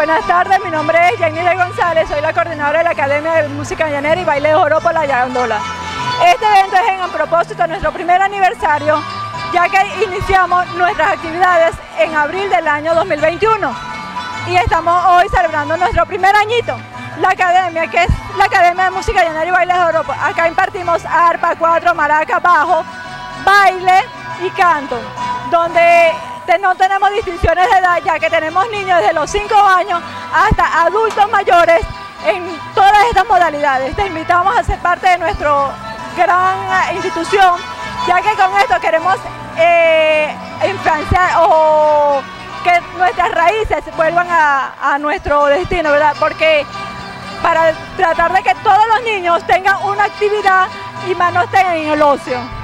Buenas tardes, mi nombre es Yanira González, soy la coordinadora de la Academia de Música Llanera y Baile de Joropo La Llagandola. Este evento es a propósito de nuestro primer aniversario, ya que iniciamos nuestras actividades en abril del año 2021 y estamos hoy celebrando nuestro primer añito. La academia, que es la Academia de Música Llanera y Baile de Joropo, acá impartimos arpa, cuatro, maraca, bajo, baile y canto, donde no tenemos distinciones de edad, ya que tenemos niños desde los 5 años hasta adultos mayores en todas estas modalidades. Te invitamos a ser parte de nuestra gran institución, ya que con esto queremos influenciar o que nuestras raíces vuelvan a nuestro destino, ¿verdad? Porque para tratar de que todos los niños tengan una actividad y más no estén en el ocio.